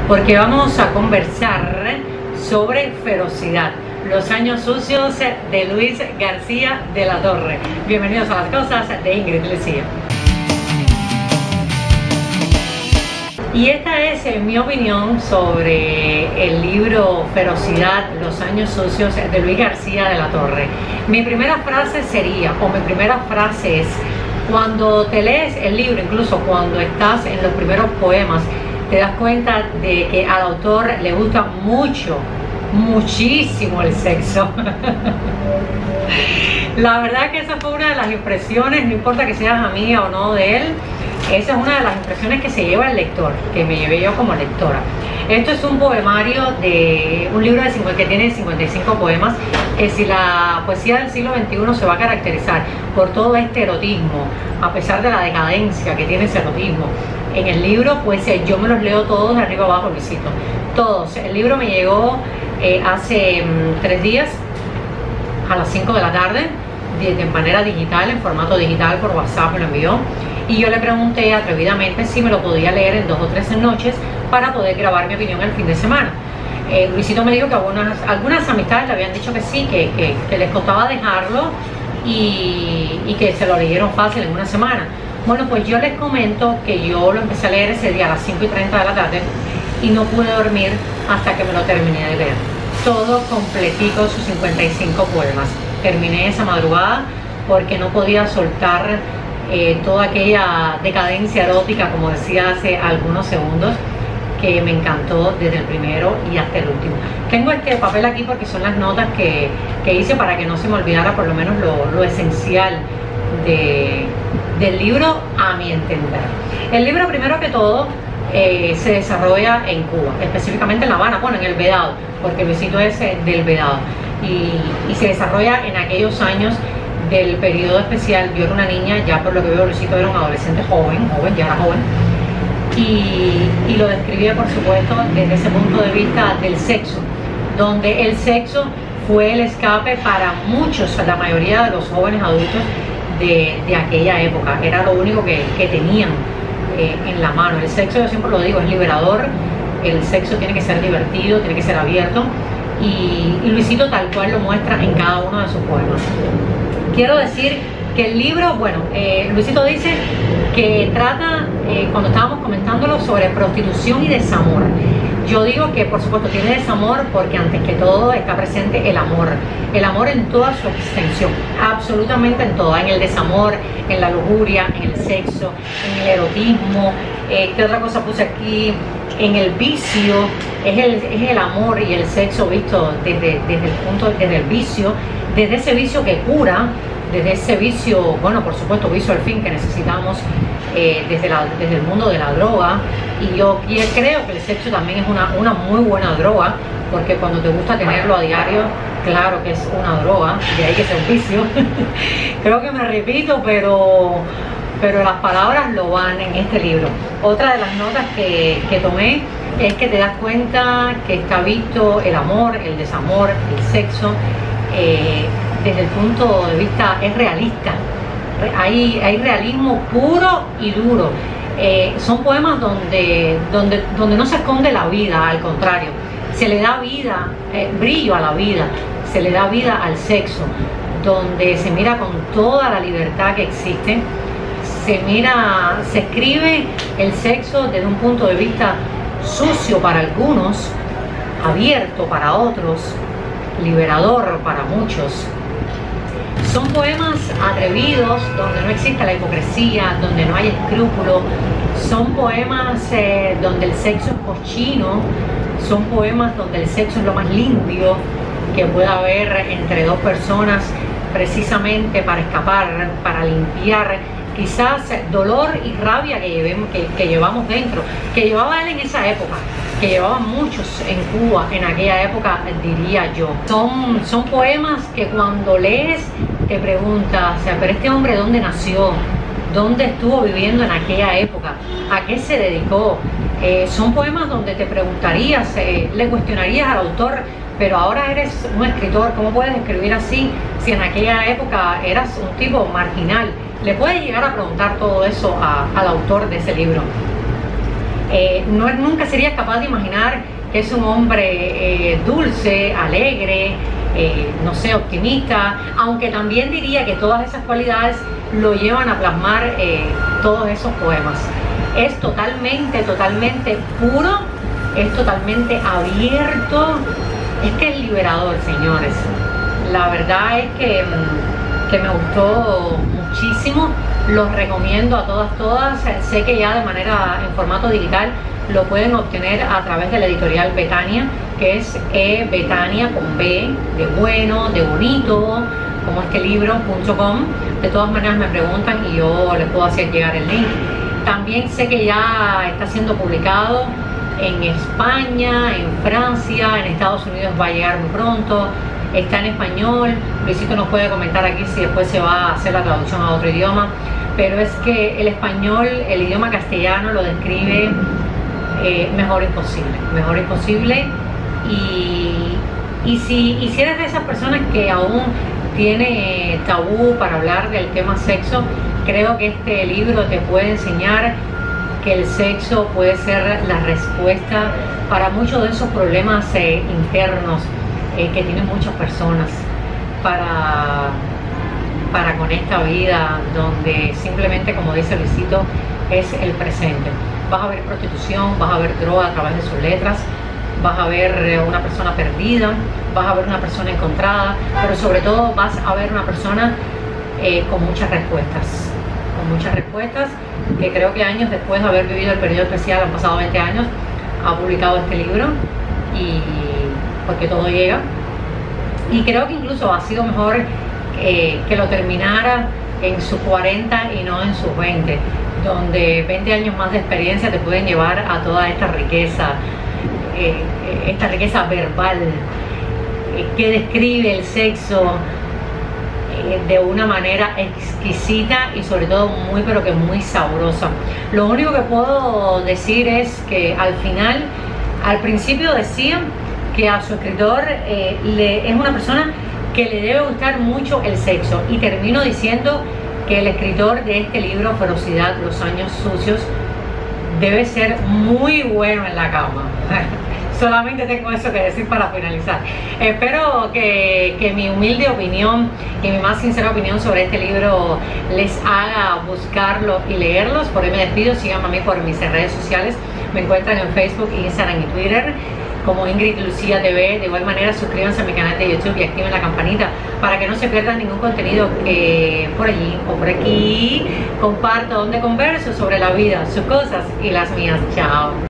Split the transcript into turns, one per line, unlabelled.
porque vamos a conversar sobre ferocidad, los años sucios de Luis García de la Torre. Bienvenidos a las cosas de Ingrid Lecía. Y esta es mi opinión sobre el libro Ferocidad, los años sucios de Luis García de la Torre. Mi primera frase es: cuando te lees el libro, incluso cuando estás en los primeros poemas, te das cuenta de que al autor le gusta muchísimo el sexo. La verdad que esa fue una de las impresiones, no importa que seas amiga o no de él, esa es una de las impresiones que se lleva el lector, que me llevé yo como lectora. Esto es un poemario de un libro que tiene 55 poemas, que si la poesía del siglo XXI se va a caracterizar por todo este erotismo, a pesar de la decadencia que tiene ese erotismo, en el libro pues yo me los leo todos de arriba abajo, Luisito, todos. El libro me llegó hace 3 días a las 5 de la tarde, de manera digital, en formato digital, por WhatsApp me lo envió. Y yo le pregunté atrevidamente si me lo podía leer en 2 o 3 noches para poder grabar mi opinión el fin de semana. Luisito me dijo que algunas amistades le habían dicho que sí, que les costaba dejarlo y que se lo leyeron fácil en una semana. Bueno, pues yo les comento que yo lo empecé a leer ese día a las 5:30 de la tarde y no pude dormir hasta que me lo terminé de leer. Todo completico, sus 55 poemas. Terminé esa madrugada porque no podía soltar toda aquella decadencia erótica, como decía hace algunos segundos, que me encantó desde el primero y hasta el último. Tengo este papel aquí porque son las notas que hice para que no se me olvidara por lo menos lo esencial del libro, a mi entender. El libro, primero que todo, se desarrolla en Cuba, específicamente en La Habana, bueno, en el Vedado, porque Luisito es del Vedado, y se desarrolla en aquellos años del periodo especial. Yo era una niña, ya por lo que veo Luisito era un adolescente joven, ya era joven, y lo describía por supuesto desde ese punto de vista del sexo, donde el sexo fue el escape para muchos, la mayoría de los jóvenes adultos de aquella época. Era lo único que tenían en la mano. El sexo, yo siempre lo digo, es liberador. El sexo tiene que ser divertido, tiene que ser abierto, y Luisito tal cual lo muestra en cada uno de sus poemas. Quiero decir que el libro, bueno, Luisito dice que trata, cuando estábamos comentándolo, sobre prostitución y desamor. Yo digo que por supuesto tiene desamor porque antes que todo está presente el amor en toda su extensión, absolutamente en todo, en el desamor, en la lujuria, en el sexo, en el erotismo. ¿Qué otra cosa puse aquí? En el vicio, es el amor y el sexo visto desde el vicio, desde ese vicio que cura, desde ese vicio, bueno, por supuesto, vicio al fin que necesitamos desde el mundo de la droga. Y yo creo que el sexo también es una muy buena droga, porque cuando te gusta tenerlo a diario, claro que es una droga, de ahí que sea un vicio. Creo que me repito, pero las palabras lo van en este libro. Otra de las notas que tomé es que te das cuenta que está visto el amor, el desamor, el sexo, desde el punto de vista, es realista. Hay realismo puro y duro. Son poemas donde no se esconde la vida, al contrario, se le da vida, brillo a la vida, se le da vida al sexo, donde se mira con toda la libertad que existe. Se escribe el sexo desde un punto de vista sucio para algunos, abierto para otros, liberador para muchos. Son poemas atrevidos, donde no existe la hipocresía, donde no hay escrúpulo. Son poemas donde el sexo es cochino. Son poemas donde el sexo es lo más limpio que pueda haber entre dos personas, precisamente para escapar, para limpiar quizás dolor y rabia que llevamos dentro, que llevaba él en esa época, que llevaban muchos en Cuba en aquella época, diría yo. Son poemas que cuando lees te preguntas, pero este hombre ¿dónde nació? ¿Dónde estuvo viviendo en aquella época? ¿A qué se dedicó? Son poemas donde te preguntarías, le cuestionarías al autor, pero ahora eres un escritor, ¿cómo puedes escribir así si en aquella época eras un tipo marginal? Le puedes llegar a preguntar todo eso al autor de ese libro. Nunca serías capaz de imaginar que es un hombre dulce, alegre, no sé, optimista, aunque también diría que todas esas cualidades lo llevan a plasmar todos esos poemas. Es totalmente puro, es totalmente abierto, es que es liberador, señores. La verdad es que me gustó muchísimo, los recomiendo a todas. Sé que ya de manera en formato digital lo pueden obtener a través de la editorial Betania, que es Betania con B, de bueno, de bonito, como este libro.com. De todas maneras me preguntan y yo les puedo hacer llegar el link. También sé que ya está siendo publicado en España, en Francia, en Estados Unidos va a llegar muy pronto. Está en español. Luisito nos puede comentar aquí si después se va a hacer la traducción a otro idioma, pero es que el español, el idioma castellano lo describe mejor imposible. Y si eres de esas personas que aún tiene tabú para hablar del tema sexo, creo que este libro te puede enseñar que el sexo puede ser la respuesta para muchos de esos problemas internos que tienen muchas personas para con esta vida, donde simplemente, como dice Luisito, es el presente. Vas a ver prostitución, vas a ver droga a través de sus letras, vas a ver una persona perdida, vas a ver una persona encontrada, pero sobre todo vas a ver una persona con muchas respuestas, que creo que años después de haber vivido el periodo especial, han pasado 20 años, ha publicado este libro, y porque todo llega, y creo que incluso ha sido mejor que lo terminara en sus 40 y no en sus 20, donde 20 años más de experiencia te pueden llevar a toda esta riqueza verbal que describe el sexo de una manera exquisita y sobre todo muy pero que muy sabrosa. Lo único que puedo decir es que al principio decía que a su escritor es una persona que le debe gustar mucho el sexo, y termino diciendo que el escritor de este libro, Ferocidad, los años sucios, debe ser muy bueno en la cama. Solamente tengo eso que decir para finalizar. Espero que mi humilde opinión y mi más sincera opinión sobre este libro les haga buscarlo y leerlos. Por hoy me despido. Síganme a mí por mis redes sociales. Me encuentran en Facebook, Instagram y Twitter como Ingrid Lucía TV. De igual manera, suscríbanse a mi canal de YouTube y activen la campanita para que no se pierdan ningún contenido por allí o por aquí comparto, donde converso sobre la vida, sus cosas y las mías. Chao.